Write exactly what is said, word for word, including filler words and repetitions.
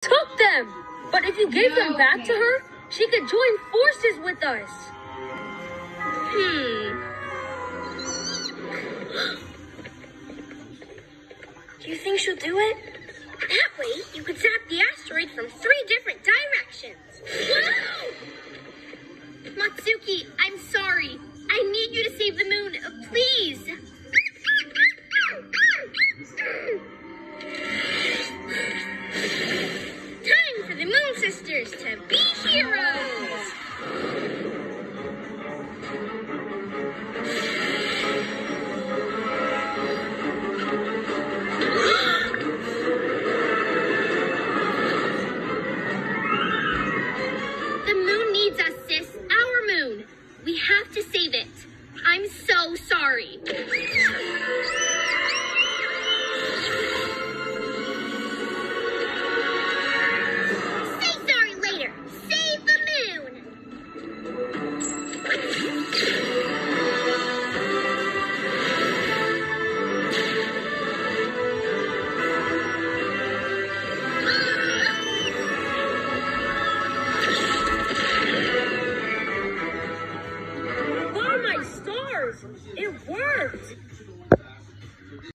took them. But if you gave them back to her, she could join forces with us. Hmm. Do you think she'll do it? That way, you could zap the asteroid from three different directions. Wow! Matsuki, I'm sorry. I need you to save the moon, uh, please. Time for the Moon Sisters to be heroes. The moon needs us, sis. Our moon. We have to save it. I'm so sorry. Say sorry later. Save the moon. By my stars, it worked.